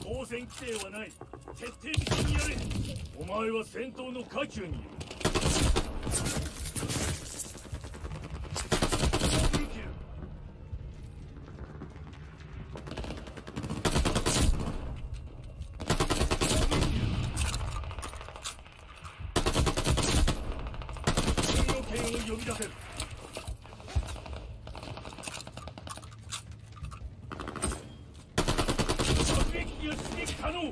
当選規定はない。徹底的にやれ。お前は戦闘の渦中にいる。呼び出せる。爆撃機が出撃可能。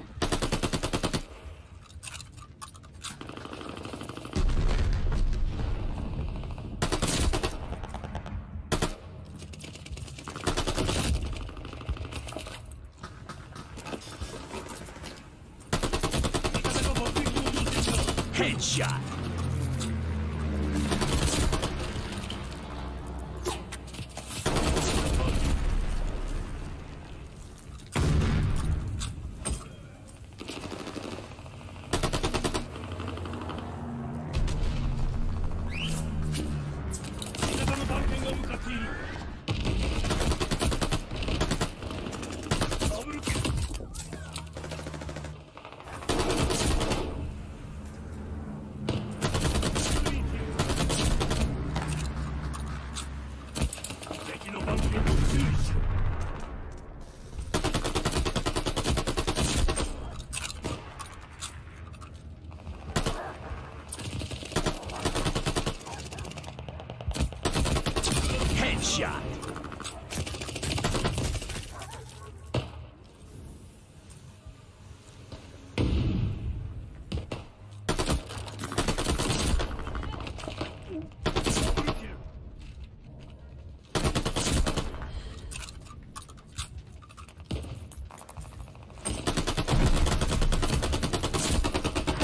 味方が爆撃を乗せた。ヘッドショット。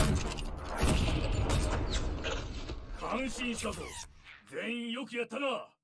安心したぞ。全員よくやったな。